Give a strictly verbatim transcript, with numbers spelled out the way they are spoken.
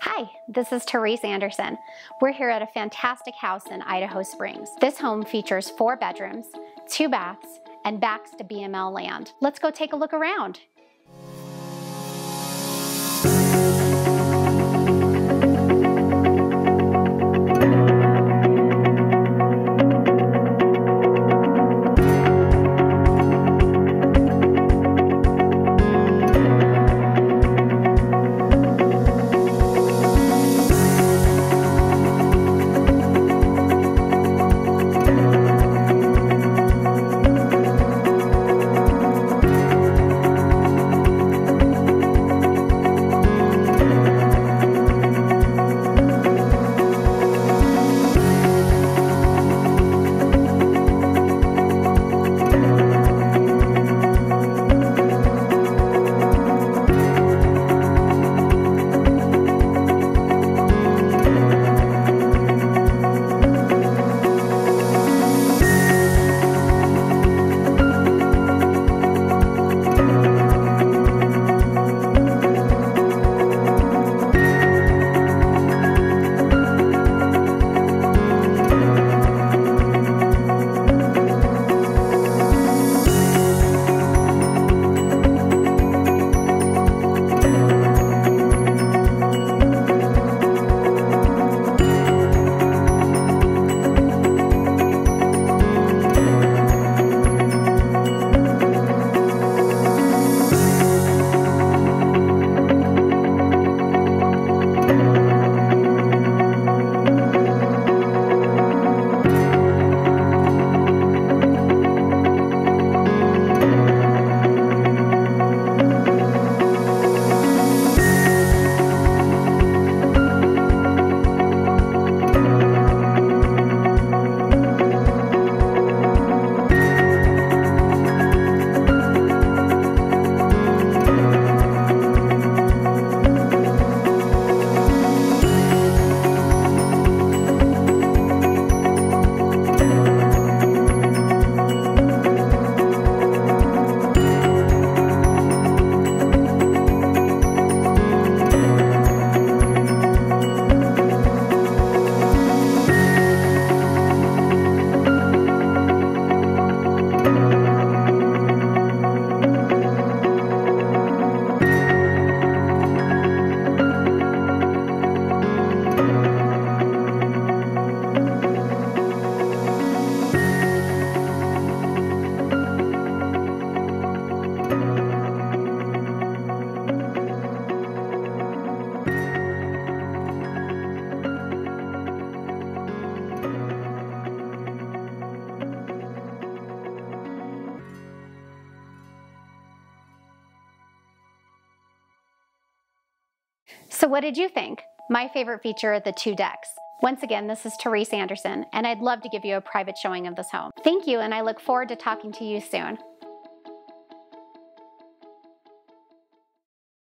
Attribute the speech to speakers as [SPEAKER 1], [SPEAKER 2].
[SPEAKER 1] Hi, this is Therese Anderson. We're here at a fantastic house in Idaho Springs. This home features four bedrooms, two baths, and backs to B M L land. Let's go take a look around. So what did you think? My favorite feature are the two decks. Once again, this is Therese Anderson, and I'd love to give you a private showing of this home. Thank you, and I look forward to talking to you soon.